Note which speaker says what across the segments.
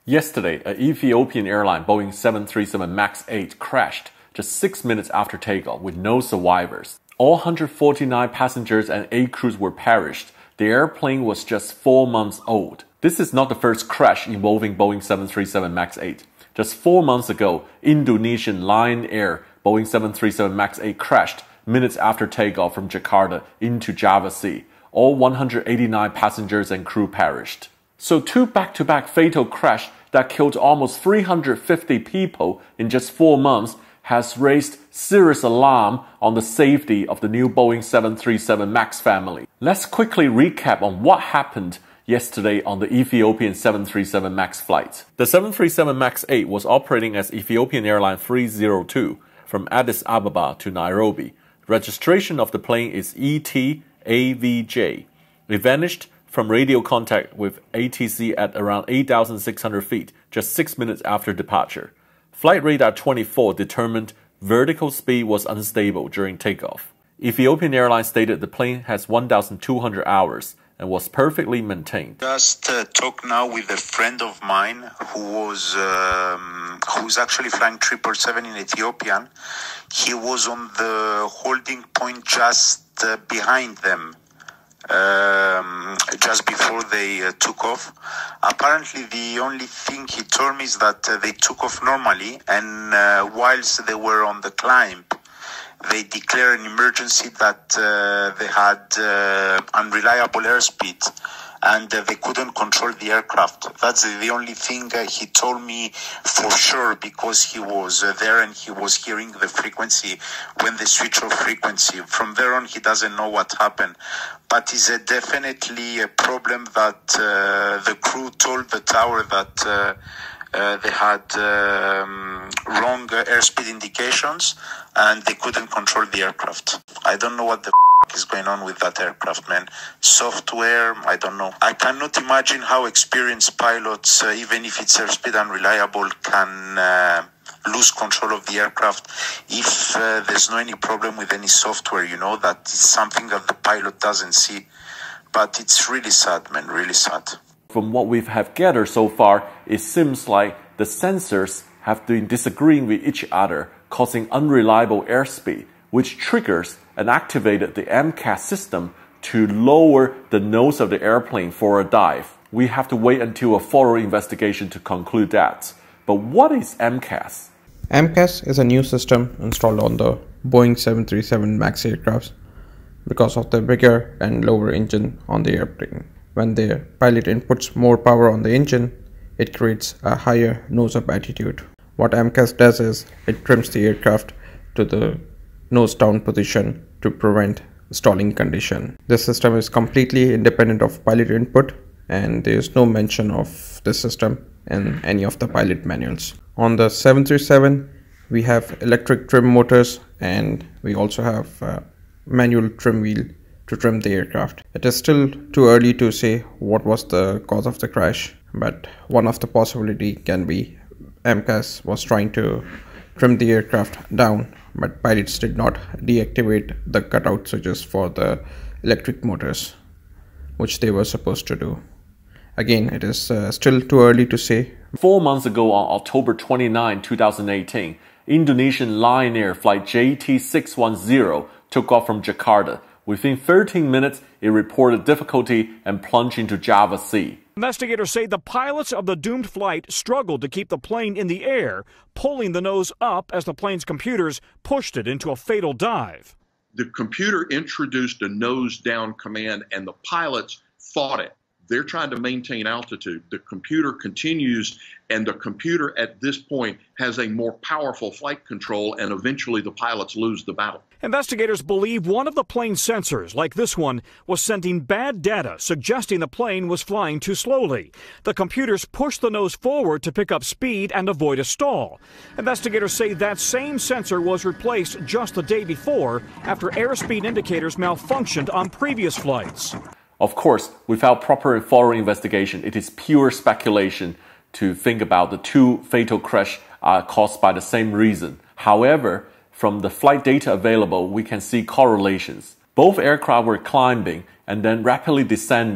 Speaker 1: Yesterday, an Ethiopian Airlines Boeing 737 MAX 8 crashed just 6 minutes after takeoff with no survivors. All 149 passengers and 8 crews were perished. The airplane was just 4 months old. This is not the first crash involving Boeing 737 MAX 8. Just 4 months ago, Indonesian Lion Air Boeing 737 MAX 8 crashed minutes after takeoff from Jakarta into Java Sea. All 189 passengers and crew perished. So 2 back-to-back fatal crashes that killed almost 350 people in just 4 months has raised serious alarm on the safety of the new Boeing 737 MAX family. Let's quickly recap on what happened yesterday on the Ethiopian 737 MAX flight. The 737 MAX 8 was operating as Ethiopian Airlines 302 from Addis Ababa to Nairobi. Registration of the plane is ET-AVJ. It vanished from radio contact with ATC at around 8,600 feet, just 6 minutes after departure. Flight radar 24 determined vertical speed was unstable during takeoff. Ethiopian Airlines stated the plane has 1,200 hours and was perfectly maintained.
Speaker 2: Just talk now with a friend of mine who's actually flying 777 in Ethiopian. He was on the holding point just behind them. Just before they took off. Apparently the only thing he told me is that they took off normally, and whilst they were on the climb, they declared an emergency that they had unreliable airspeed and they couldn't control the aircraft. That's the only thing he told me for sure, because he was there and he was hearing the frequency when they switch off frequency. From there on, he doesn't know what happened. But it's definitely a problem that the crew told the tower that they had wrong airspeed indications and they couldn't control the aircraft. I don't know what the is going on with that aircraft, man. Software, I don't know. I cannot imagine how experienced pilots, even if it's airspeed unreliable, can lose control of the aircraft if there's no any problem with any software, you know, that is something that the pilot doesn't see. But it's really sad, man, really sad.
Speaker 1: From what we have gathered so far, it seems like the sensors have been disagreeing with each other, causing unreliable airspeed, which triggers and activated the MCAS system to lower the nose of the airplane for a dive. We have to wait until a thorough investigation to conclude that. But what is MCAS?
Speaker 3: MCAS is a new system installed on the Boeing 737 MAX aircrafts because of the bigger and lower engine on the airplane. When the pilot inputs more power on the engine, it creates a higher nose-up attitude. What MCAS does is it trims the aircraft to the nose-down position to prevent stalling condition. This system is completely independent of pilot input, and there is no mention of this system in any of the pilot manuals. On the 737, we have electric trim motors, and we also have a manual trim wheel to trim the aircraft. It is still too early to say what was the cause of the crash, but one of the possibility can be MCAS was trying to trim the aircraft down, but pilots did not deactivate the cutout switches for the electric motors, which they were supposed to do. Again, it is still too early to say.
Speaker 1: 4 months ago on October 29, 2018, Indonesian Lion Air Flight JT610 took off from Jakarta. Within 13 minutes, it reported difficulty and plunged into Java Sea.
Speaker 4: Investigators say the pilots of the doomed flight struggled to keep the plane in the air, pulling the nose up as the plane's computers pushed it into a fatal dive.
Speaker 5: The computer introduced a nose-down command, and the pilots fought it. They're trying to maintain altitude. The computer continues, and the computer at this point has a more powerful flight control, and eventually the pilots lose the battle.
Speaker 4: Investigators believe one of the plane's sensors, like this one, was sending bad data, suggesting the plane was flying too slowly. The computers pushed the nose forward to pick up speed and avoid a stall. Investigators say that same sensor was replaced just the day before after airspeed indicators malfunctioned on previous flights.
Speaker 1: Of course, without proper and thorough investigation, it is pure speculation to think about the 2 fatal crashes caused by the same reason. However, from the flight data available, we can see correlations. Both aircraft were climbing and then rapidly descending.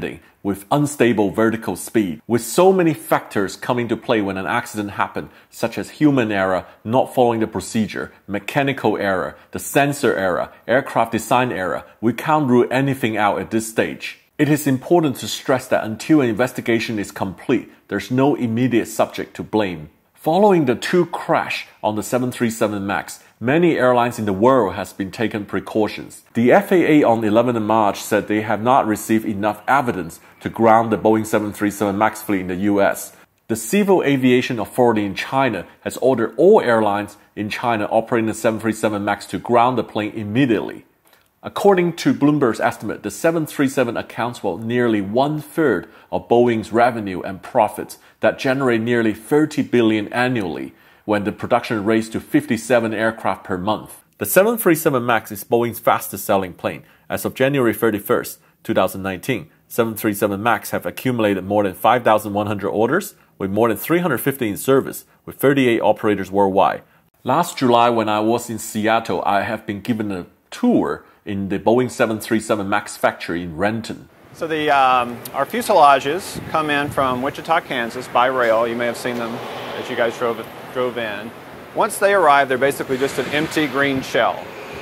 Speaker 1: with unstable vertical speed. With so many factors coming to play when an accident happened, such as human error, not following the procedure, mechanical error, the sensor error, aircraft design error, we can't rule anything out at this stage. It is important to stress that until an investigation is complete, there's no immediate subject to blame. Following the two crash on the 737 MAX, many airlines in the world has been taking precautions. The FAA on 11 March said they have not received enough evidence to ground the Boeing 737 MAX fleet in the US. The Civil Aviation Authority in China has ordered all airlines in China operating the 737 MAX to ground the plane immediately. According to Bloomberg's estimate, the 737 accounts for nearly 1/3 of Boeing's revenue and profits that generate nearly $30 billion annually when the production raised to 57 aircraft per month. The 737 MAX is Boeing's fastest selling plane. As of January 31st, 2019, 737 MAX have accumulated more than 5,100 orders, with more than 350 in service, with 38 operators worldwide. Last July, when I was in Seattle, I have been given a tour in the Boeing 737 MAX factory in Renton.
Speaker 6: So our fuselages come in from Wichita, Kansas by rail. You may have seen them as you guys drove in. Once they arrive, they're basically just an empty green shell.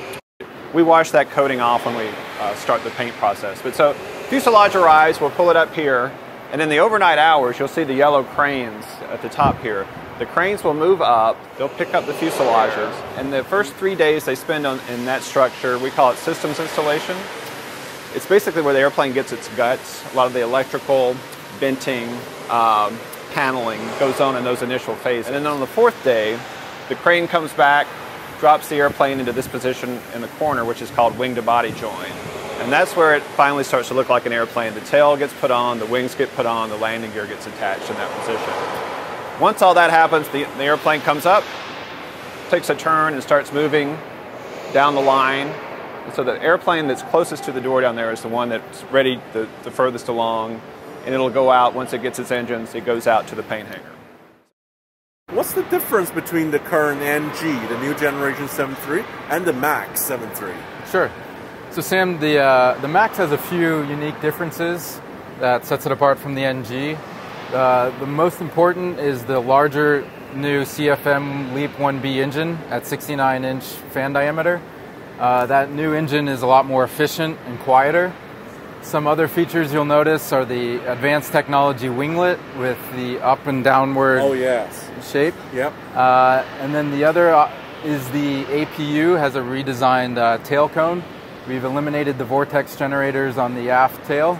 Speaker 6: We wash that coating off when we start the paint process. But so fuselage arrives, we'll pull it up here, and in the overnight hours, you'll see the yellow cranes at the top here. The cranes will move up, they'll pick up the fuselages, and the first 3 days they spend in that structure, we call it systems installation. It's basically where the airplane gets its guts. A lot of the electrical, venting, paneling goes on in those initial phases. And then on the fourth day, the crane comes back, drops the airplane into this position in the corner, which is called wing-to-body join. And that's where it finally starts to look like an airplane. The tail gets put on, the wings get put on, the landing gear gets attached in that position. Once all that happens, the airplane comes up, takes a turn and starts moving down the line. And so the airplane that's closest to the door down there is the one that's ready the furthest along, and it'll go out once it gets its engines, it goes out to the paint hangar.
Speaker 7: What's the difference between the current NG, the new generation 7.3, and the MAX 7.3?
Speaker 8: Sure. So Sam, the MAX has a few unique differences that sets it apart from the NG. The most important is the larger new CFM LEAP 1B engine at 69-inch fan diameter. That new engine is a lot more efficient and quieter. Some other features you'll notice are the advanced technology winglet with the up and downward shape.
Speaker 7: Yep.
Speaker 8: And then the other is the APU has a redesigned tail cone. We've eliminated the vortex generators on the aft tail.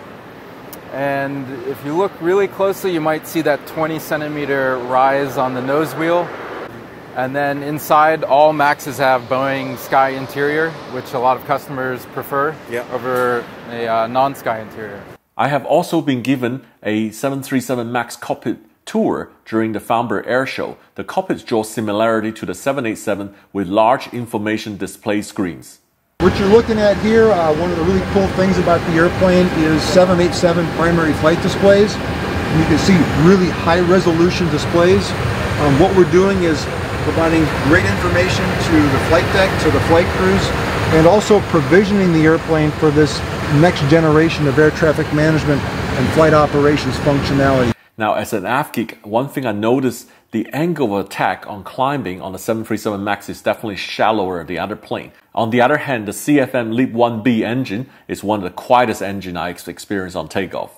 Speaker 8: And if you look really closely, you might see that 20 centimeter rise on the nose wheel. And then inside, all MAXs have Boeing Sky interior, which a lot of customers prefer over a non-Sky interior.
Speaker 1: I have also been given a 737 MAX cockpit tour during the Farnborough Air Show. The cockpits draw similarity to the 787 with large information display screens.
Speaker 9: What you're looking at here, one of the really cool things about the airplane is 787 primary flight displays. You can see really high resolution displays. What we're doing is providing great information to the flight deck, to the flight crews, and also provisioning the airplane for this next generation of air traffic management and flight operations functionality.
Speaker 1: Now, as an AV geek, one thing I noticed, the angle of attack on climbing on the 737 MAX is definitely shallower than the other plane. On the other hand, the CFM LEAP 1B engine is one of the quietest engines I experienced on takeoff.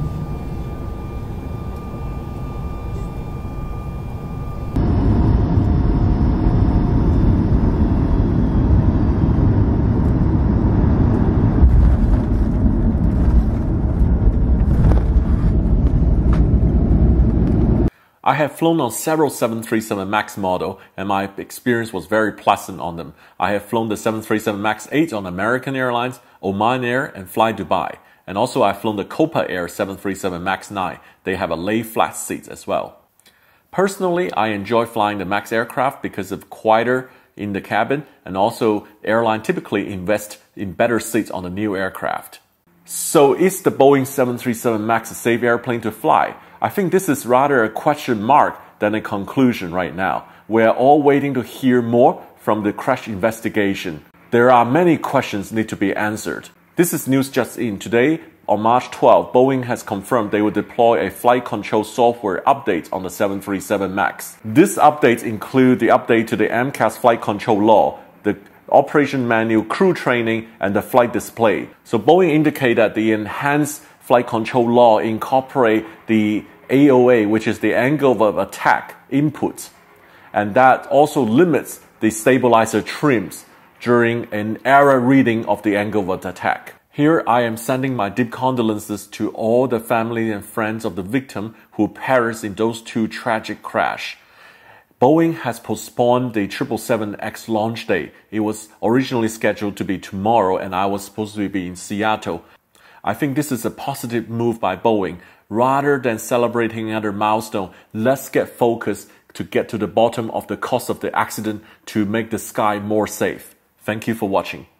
Speaker 1: I have flown on several 737 MAX models, and my experience was very pleasant on them. I have flown the 737 MAX 8 on American Airlines, Oman Air, and Fly Dubai. And also I've flown the Copa Air 737 MAX 9. They have a lay flat seats as well. Personally, I enjoy flying the MAX aircraft because of quieter in the cabin, and also airline typically invest in better seats on the new aircraft. So is the Boeing 737 MAX a safe airplane to fly? I think this is rather a question mark than a conclusion right now. We are all waiting to hear more from the crash investigation. There are many questions need to be answered. This is News Just In. Today, On March 12, Boeing has confirmed they will deploy a flight control software update on the 737 MAX. These updates include the update to the MCAS flight control law, the operation manual, crew training, and the flight display. So Boeing indicated that the enhanced flight control law incorporate the AOA, which is the angle of attack input, and that also limits the stabilizer trims during an error reading of the angle of attack. Here I am sending my deep condolences to all the family and friends of the victim who perished in those two tragic crashes. Boeing has postponed the 777X launch day. It was originally scheduled to be tomorrow, and I was supposed to be in Seattle. I think this is a positive move by Boeing. Rather than celebrating another milestone, let's get focused to get to the bottom of the cause of the accident to make the sky more safe. Thank you for watching.